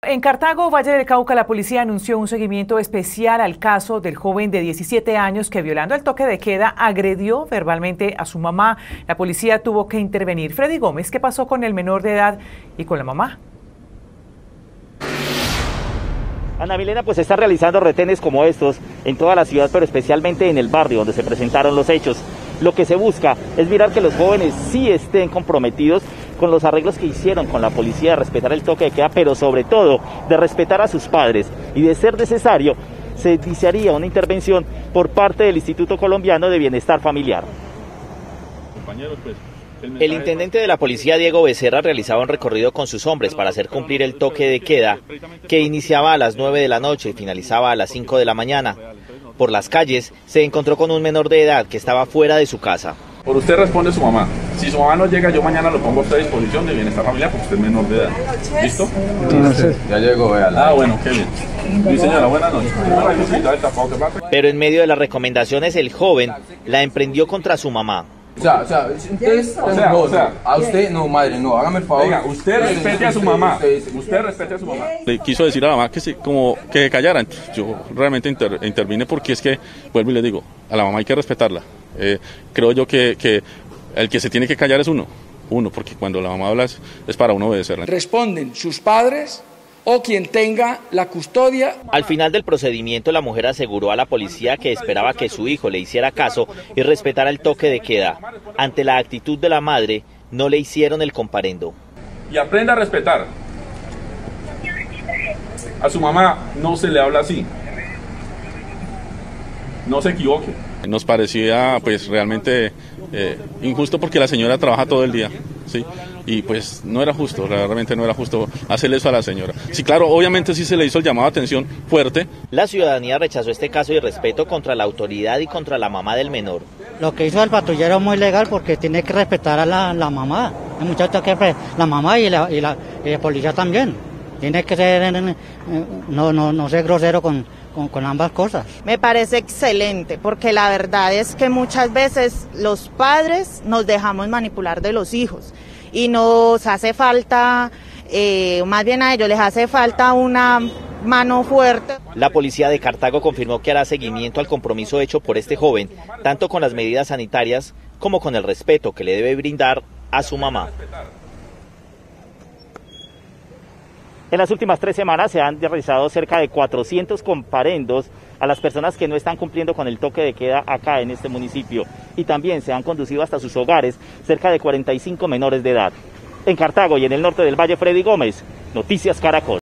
En Cartago, Valle del Cauca, la policía anunció un seguimiento especial al caso del joven de 17 años que, violando el toque de queda, agredió verbalmente a su mamá. La policía tuvo que intervenir. Freddy Gómez, ¿qué pasó con el menor de edad y con la mamá? Ana Milena, pues se están realizando retenes como estos en toda la ciudad, pero especialmente en el barrio donde se presentaron los hechos. Lo que se busca es mirar que los jóvenes sí estén comprometidos con los arreglos que hicieron con la policía, de respetar el toque de queda, pero sobre todo de respetar a sus padres, y de ser necesario se iniciaría una intervención por parte del Instituto Colombiano de Bienestar Familiar. El intendente de la policía, Diego Becerra, realizaba un recorrido con sus hombres para hacer cumplir el toque de queda, que iniciaba a las 9 de la noche y finalizaba a las 5 de la mañana. Por las calles se encontró con un menor de edad que estaba fuera de su casa. Por usted responde su mamá. Si su mamá no llega, yo mañana lo pongo a usted a disposición de Bienestar Familiar porque usted es menor de edad. ¿Listo? Ya llegó, véala. Ah, bueno, qué bien. Sí, señora, buenas noches. Pero en medio de las recomendaciones, el joven la emprendió contra su mamá. O sea, a usted, no, madre, no, hágame el favor. Venga, usted respete a su mamá. Usted respete a su mamá. Le quiso decir a la mamá que que callaran. Yo realmente intervine porque es que, vuelvo y le digo, a la mamá hay que respetarla. Creo yo que el que se tiene que callar es uno, porque cuando la mamá habla es para uno obedecerla. Responden sus padres o quien tenga la custodia. Al final del procedimiento, la mujer aseguró a la policía que esperaba que su hijo le hiciera caso y respetara el toque de queda. Ante la actitud de la madre, no le hicieron el comparendo. Y aprenda a respetar. A su mamá no se le habla así. No se equivoque. Nos parecía pues realmente injusto porque la señora trabaja todo el día, ¿sí? Y pues no era justo, realmente no era justo hacerle eso a la señora. Sí, claro, obviamente sí se le hizo el llamado de atención fuerte. La ciudadanía rechazó este caso de irrespeto contra la autoridad y contra la mamá del menor. Lo que hizo el patrullero es muy legal porque tiene que respetar a la mamá. El muchacho que la mamá y la policía también. Tiene que ser, no ser grosero con ambas cosas. Me parece excelente, porque la verdad es que muchas veces los padres nos dejamos manipular de los hijos y nos hace falta, más bien a ellos les hace falta una mano fuerte. La policía de Cartago confirmó que hará seguimiento al compromiso hecho por este joven, tanto con las medidas sanitarias como con el respeto que le debe brindar a su mamá. En las últimas 3 semanas se han realizado cerca de 400 comparendos a las personas que no están cumpliendo con el toque de queda acá en este municipio, y también se han conducido hasta sus hogares cerca de 45 menores de edad. En Cartago y en el norte del Valle, Freddy Gómez, Noticias Caracol.